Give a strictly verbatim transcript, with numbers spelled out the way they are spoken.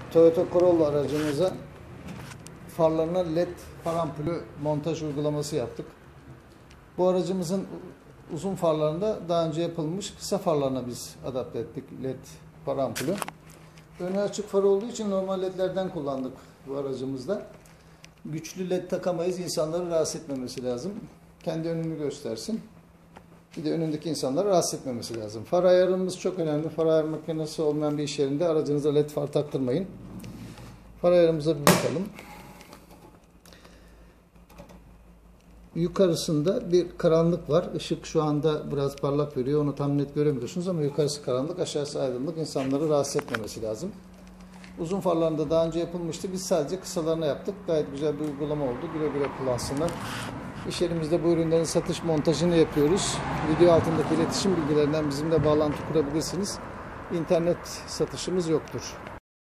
Toyota Corolla aracımıza farlarına led far ampulü montaj uygulaması yaptık. Bu aracımızın uzun farlarında daha önce yapılmış kısa farlarına biz adapte ettik led far ampulü. Önü açık far olduğu için normal ledlerden kullandık bu aracımızda. Güçlü led takamayız, insanları rahatsız etmemesi lazım. Kendi önünü göstersin. Bir de önündeki insanları rahatsız etmemesi lazım. Far ayarımız çok önemli. Far ayar makinesi olmayan bir iş yerinde aracınıza led far taktırmayın. Far ayarımıza bir bakalım. Yukarısında bir karanlık var. Işık şu anda biraz parlak veriyor. Onu tam net göremiyorsunuz ama yukarısı karanlık, aşağısı aydınlık. İnsanları rahatsız etmemesi lazım. Uzun farlarında daha önce yapılmıştı. Biz sadece kısalarına yaptık. Gayet güzel bir uygulama oldu. Güle güle kullansınlar. İş yerimizde bu ürünlerin satış montajını yapıyoruz. Video altındaki iletişim bilgilerinden bizimle bağlantı kurabilirsiniz. İnternet satışımız yoktur.